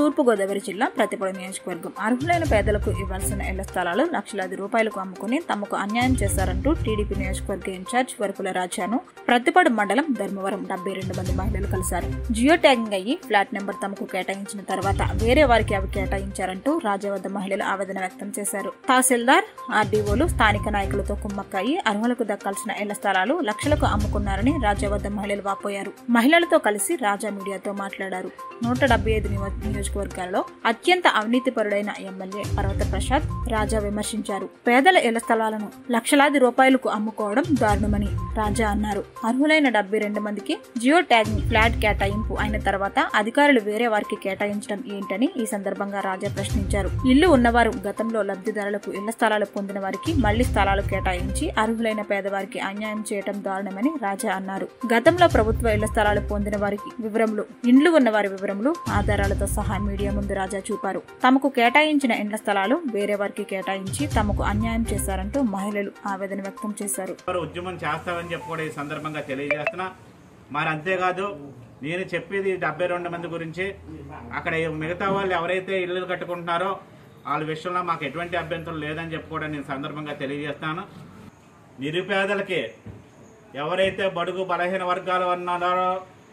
తూర్పుగోదావరి జిల్లా ప్రతిపాడు నియోజకవర్గం అర్హులైన పేదలకు ఇవ్వాల్సిన ఇళ్ల స్థలాలు లక్షలాది రూపాయలకు అమ్ముకుని తమకు అన్యాయం చేశారంటూ టీడీపీ నియోజకవర్గ ఇన్ఛార్జ్ వరపుల రాజాను ప్రతిపాడు మండలం ధర్మవరం 72 మంది మహిళలు కలిశారు. జియో ట్యాగింగ్ అయ్యి ఫ్లాట్ నెంబర్ తమకు కేటాయించిన తర్వాత వేరే వారికి అవి కేటాయించారంటూ రాజా వద్ద మహిళలు ఆవేదన వ్యక్తం చేశారు. తహసీల్దార్, ఆర్డీఓలు స్థానిక నాయకులతో కుమ్మక్కయి అర్హులకు దక్కాల్సిన ఇళ్ల స్థలాలు లక్షలకు అమ్ముకున్నారని రాజా వద్ద మహిళలు వాపోయారు. మహిళలతో కలిసి రాజా మీడియాతో మాట్లాడారు. 175 నియోజకవర్గాల్లో అత్యంత అవినీతిపరుడైన ఎమ్మెల్యే పర్వత ప్రసాద్ రాజా విమర్శించారు. పేదల ఇళ్ల స్థలాలను లక్షలాది రూపాయలకు అమ్ముకోవడం దారుణమని రాజా అన్నారు. అర్హులైన 72 మందికి జియో ట్యాగింగ్ ఫ్లాట్ కేటాయింపు అయిన తర్వాత అధికారులు వేరే వారికి కేటాయించడం ఏంటని ఈ సందర్భంగా రాజా ప్రశ్నించారు. ఇల్లు ఉన్నవారు గతంలో లబ్ధిదారులకు ఇళ్ల స్థలాలు పొందిన వారికి మళ్లీ స్థలాలు కేటాయించి అర్హులైన పేదవారికి అన్యాయం చేయడం దారుణమని రాజా అన్నారు. గతంలో ప్రభుత్వ ఇళ్ల స్థలాలు పొందిన వారికి వివరములు, ఇండ్లు ఉన్నవారి వివరములు, ఆధారాలతో సహా మీడియా ముందు రాజా చూపారు. తమకు కేటాయించిన ఇండ్ల స్థలాలు వేరే వారికి కేటాయించి తమకు అన్యాయం చేశారంటూ మహిళలు ఆవేదన వ్యక్తం చేశారు. ఉద్యమం చేస్తామని చెప్పి కూడా ఈ సందర్భంగా తెలియజేస్తున్నా. మరి అంతేకాదు, నేను చెప్పేది 72 మంది గురించి. అక్కడ మిగతా వాళ్ళు ఎవరైతే ఇల్లు కట్టుకుంటున్నారో వాళ్ళ విషయంలో మాకు ఎటువంటి అభ్యంతరం లేదని చెప్పి కూడా నేను సందర్భంగా తెలియజేస్తాను. నిరుపేదలకి ఎవరైతే బడుగు బలహీన వర్గాలు ఉన్నారో,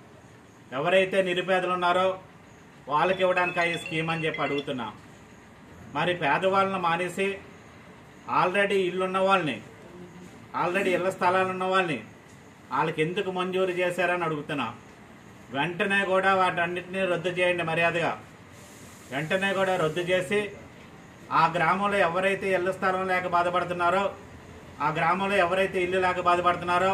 ఎవరైతే నిరుపేదలు ఉన్నారో వాళ్ళకి ఇవ్వడానికి ఈ స్కీమ్ అని చెప్పి అడుగుతున్నా. మరి పేదవాళ్ళని మానేసి ఆల్రెడీ ఇల్లున్న వాళ్ళని, ఆల్రెడీ ఇళ్ల స్థలాలు ఉన్న వాళ్ళని వాళ్ళకి ఎందుకు మంజూరు చేశారని అడుగుతున్నా. వెంటనే కూడా వాటన్నిటినీ రద్దు చేయండి మర్యాదగా. వెంటనే కూడా రద్దు చేసి ఆ గ్రామంలో ఎవరైతే ఇళ్ల స్థలం లేక బాధపడుతున్నారో, ఆ గ్రామంలో ఎవరైతే ఇల్లు లేక బాధపడుతున్నారో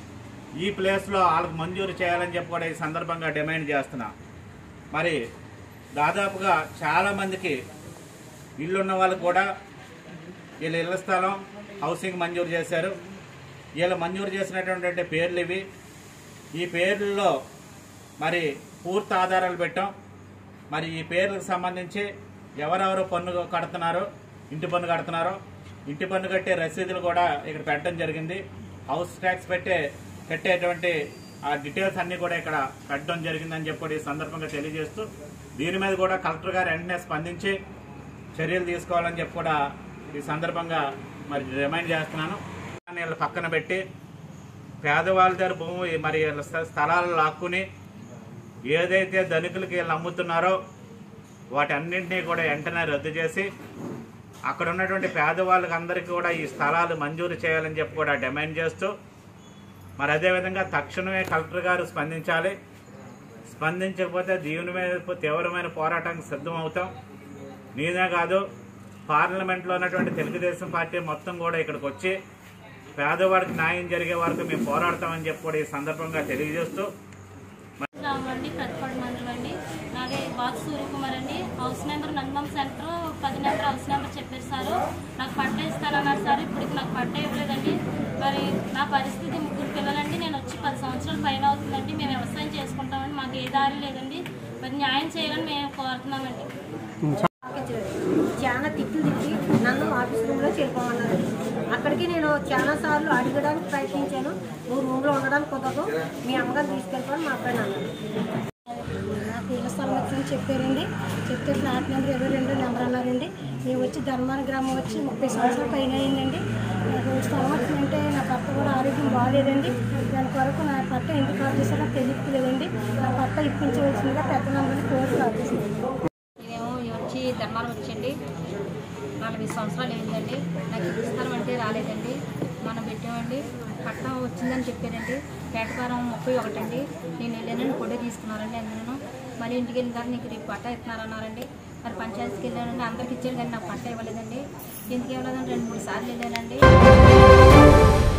ఈ ప్లేస్లో వాళ్ళకి మంజూరు చేయాలని చెప్పి కూడా ఈ సందర్భంగా డిమాండ్ చేస్తున్నా. మరి దాదాపుగా చాలామందికి ఇల్లున్న వాళ్ళు కూడా వీళ్ళ ఇళ్ల స్థలం హౌసింగ్ మంజూరు చేశారు. వీళ్ళు మంజూరు చేసినటువంటి పేర్లు ఇవి. ఈ పేర్లలో మరి పూర్తి ఆధారాలు పెట్టాం. మరి ఈ పేర్లకు సంబంధించి ఎవరెవరు పన్ను కడుతున్నారో, ఇంటి పన్ను కడుతున్నారో, ఇంటి పన్ను కట్టే రసీదులు కూడా ఇక్కడ పెట్టడం జరిగింది. హౌస్ ట్యాక్స్ కట్టేటువంటి ఆ డీటెయిల్స్ అన్నీ కూడా ఇక్కడ పెట్టడం జరిగిందని చెప్పి ఈ సందర్భంగా తెలియజేస్తూ దీని మీద కూడా కలెక్టర్ గారు వెంటనే స్పందించి చర్యలు తీసుకోవాలని చెప్పి కూడా ఈ సందర్భంగా మరి రిమైండ్ చేస్తున్నాను. వీళ్ళ పక్కన పెట్టి పేదవాళ్ళ దగ్గర భూమి మరి స్థలాలు లాక్కుని ఏదైతే ధనికులకి వీళ్ళు అమ్ముతున్నారో వాటన్నింటినీ కూడా వెంటనే రద్దు చేసి అక్కడ ఉన్నటువంటి పేదవాళ్ళకి అందరికీ కూడా ఈ స్థలాలు మంజూరు చేయాలని చెప్పి కూడా డిమాండ్ చేస్తూ మరి అదేవిధంగా తక్షణమే కలెక్టర్ గారు స్పందించాలి. స్పందించకపోతే దీని మీద తీవ్రమైన పోరాటానికి సిద్ధం అవుతాం. నేనే కాదు, పార్లమెంట్లో ఉన్నటువంటి తెలుగుదేశం పార్టీ మొత్తం కూడా ఇక్కడికి వచ్చి పేదవాడికి న్యాయం జరిగే వరకు మేము పోరాడతామని చెప్పి కూడా ఈ సందర్భంగా తెలియజేస్తూ ప్రతిపాడు మండలం అండి. నాదే బాత్ సూర్యకుమార్ అండి. House number Nandam centre 10 number house number చెప్పారు సార్. నాకు పట్ట ఇస్తానన్నారు సార్. ఇప్పటికి నాకు పట్ట ఇవ్వలేదండి. మరి నా పరిస్థితి 3 పిల్లలండి. నేను వచ్చి 10 సంవత్సరాల పైన అవుతుందండి. మేము వ్యవసాయం చేసుకుంటామండి. మాకు ఏ దారి లేదండి. మరి న్యాయం చేయాలని మేము కోరుతున్నామండి. చాలా తిట్లు తిట్టి నన్ను ఆఫీస్ రూమ్లో చేరుకోమన్నారండి. అక్కడికి నేను చాలా సార్లు అడగడానికి ప్రయత్నించాను. నువ్వు రూమ్లో ఉండడానికి కుదరదు, మీ అమ్మగారు తీసుకెళ్తాను మా అబ్బాయి అన్నారు. నాకు ఇళ్ల స్థలం వచ్చని చెప్పారండి. చెప్తే ఫ్లాట్ నెంబర్ 22 నెంబర్ అన్నారండి. నేను వచ్చి ధర్మాన గ్రామం వచ్చి 30 సంవత్సరాల పైన అయిందండి. నాకు స్థలం వచ్చిందంటే నా భర్త కూడా ఆరోగ్యం బాగాలేదండి. దాని కొరకు నా పట్ట ఎందుకు కాల్ చేశారో తెలియట్లేదండి. నా పట్ట ఇప్పించవలసిందిగా పెద్ద నంబర్ని కోరి కాల్ చేశాను. వచ్చి ధర్మారం వచ్చండి. 40 సంవత్సరాలు అయిందండి. నాకు ఇల్లు స్థలం అంటే రాలేదండి. మనం పెట్టామండి. పట్టణం వచ్చిందని చెప్పారండి. పేటకారం 31 అండి. నేను వెళ్ళానని ఫోటో తీసుకున్నారండి. అందులో మళ్ళీ ఇంటికి వెళ్ళిన తర్వాత నీకు రేపు పట్ట ఇస్తున్నారన్నారండి. మరి పంచాయతీకి వెళ్ళానండి. అందరికి ఇచ్చారు కానీ నాకు పట్ట ఇవ్వలేదండి. ఎందుకు ఇవ్వలేదని 2-3 సార్లు వెళ్ళానండి.